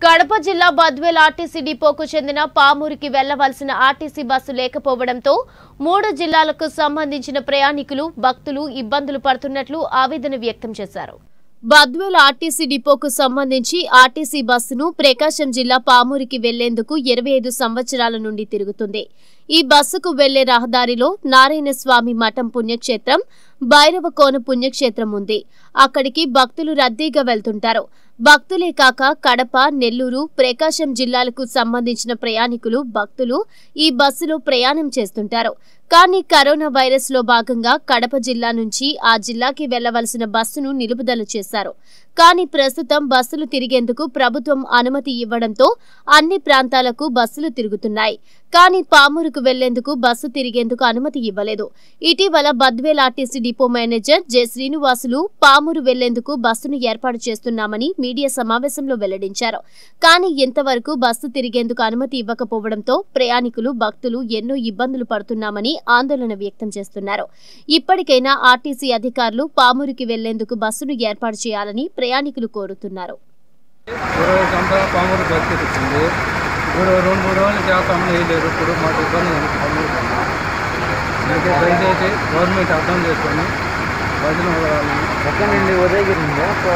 కడప జిల్లా బద్వేల్ ఆర్టీసీ డిపోకు చెందిన పామూరుకి వెళ్లవలసిన ఆర్టీసీ బస్సు లేకపోవడంతో 3 జిల్లాలకు సంబంధించిన ప్రయాణికులు భక్తులు ఇబ్బందులు పడుతున్నట్లు ఆవేదన వ్యక్తం చేశారు. బద్వేల్ ఆర్టీసీ డిపోకు సంబంధించి ఆర్టీసీ బస్సును ప్రకాశం జిల్లా పామూరుకి వెళ్లేందుకు 25 సంవత్సరాల నుండి తిరుగుతుంది. ఈ బస్సుకు వెళ్లే రహదారిలో నారాయణ స్వామి మఠం పుణ్యక్షేత్రం, భైరవకోన పుణ్యక్షేత్రం ఉంది. అక్కడికి భక్తులు రద్దీగా వెళ్తుంటారు. భక్తులే కాక కడప, నెల్లూరు, ప్రకాశం జిల్లాలకు సంబంధించిన ప్రయాణికులు భక్తులు ఈ బస్సులో ప్రయాణం చేస్తుంటారు. కానీ కరోనా వైరస్ లో భాగంగా కడప జిల్లా నుంచి ఆ జిల్లాకి వెళ్లవలసిన బస్సును నిలుపుదల చేశారు. కానీ ప్రస్తుతం బస్సులు తిరిగేందుకు ప్రభుత్వం అనుమతి ఇవ్వడంతో అన్ని ప్రాంతాలకు బస్సులు తిరుగుతున్నాయి. కానీ పామూరుకు వెళ్లేందుకు బస్సు తిరిగేందుకు అనుమతి ఇవ్వలేదు. ఇటీవల Badvel RTC depot manager J Srinivasulu Pamuru వెళ్లేందుకు బస్సును ఏర్పాటు చేస్తున్నామని మీడియా సమావేశంలో వెల్లడించారు. కానీ ఇంతవరకు బస్సు తిరిగేందుకు అనుమతి ఇవ్వకపోవడంతో ప్రయాణికులు భక్తులు ఎన్నో ఇబ్బందులు పడుతున్నామని ఆందోళన వ్యక్తం చేస్తున్నారు. ఇప్పటికైనా ఆర్టీసీ అధికారులు పామూరుకి వెళ్లేందుకు బస్సును ఏర్పాటు చేయాలని ప్రయాణికులు కోరుతున్నారు. 20 సంవత్సరాలు పామూరు బస్సు వచ్చింది. ఇప్పుడు 2-3 రోజులు చేస్తామని వేయలేరు. ఇప్పుడు మాకు ఇబ్బంది ఉంది. అయితే దయచేసి గవర్నమెంట్ అర్థం చేసుకొని బస్సును ఎక్కడి నుండి ఉదయగిరి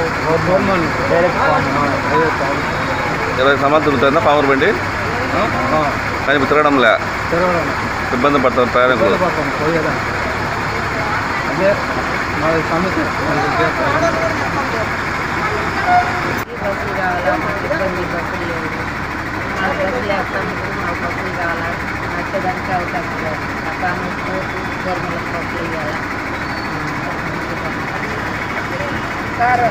20 సంవత్సరాలు తిరుగుతుందా పామూరు బండి? కానీ తిరగడంలే ఇబ్బంది పడతారు ప్రయాణికులు. పోయేదాన్ని అదే మా సమస్య. బస్సులు కావాలా, మాకు ఇబ్బంది బస్సులు లేదు. మాకు బస్సులు వేస్తాము, మాకు బస్సులు కావాలా, నచ్చడానికి అవకాశం లేదు. అక్కడ గవర్నమెంట్ బస్సులు ఇవ్వాలా సారు.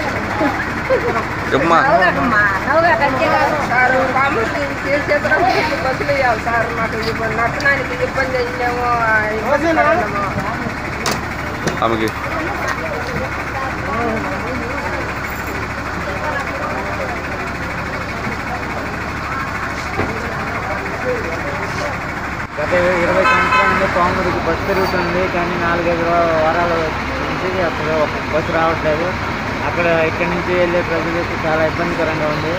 సారు పాము చేసేతరకు బస్సులు ఇవ్వాలి సార్. మాకు నచ్చడానికి ఇబ్బంది అయ్యాము, ఆమెకి గత 20 సంవత్సరాల నుండి పామూరుకి బస్సు తిరుగుతుంది. కానీ 4-5 వారాల నుంచి అప్పుడు ఒక బస్సు రావట్లేదు. ఇక్కడి నుంచి వెళ్ళే ప్రజలకు చాలా ఇబ్బందికరంగా ఉంది.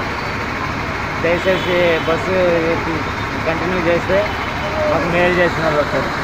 దయచేసి బస్సు కంటిన్యూ చేస్తే మాకు మేలు చేసిన వాళ్ళు వస్తారు.